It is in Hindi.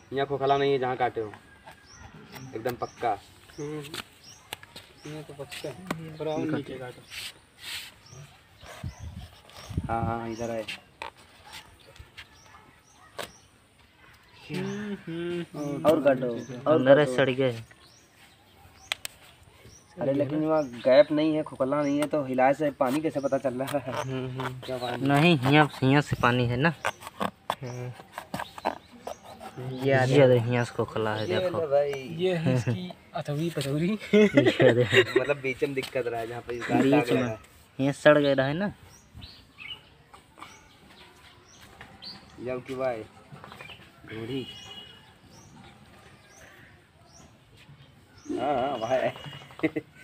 यहाँ खोखला नहीं है जहाँ काटे हो, एकदम पक्का। ये तो पक्का है, थोड़ा और नीचे काटो। हाँ हाँ इधर है। और काटो, अंदर सड़ गए। अरे लेकिन वहाँ गैप नहीं है, खोखला नहीं है, तो हिलाए से पानी कैसे पता चल रहा है? क्या पानी? नहीं, यहाँ से पानी है ना। ये यहाँ से खोखला है, देखो भाई ये है इसकी अथवी पथौरी। ये देखो, मतलब बीच में दिक्कत रहा है जहाँ पे बीच में यहाँ सड़ गया है ना। जब की भाई घोड़ी, हाँ हाँ भाई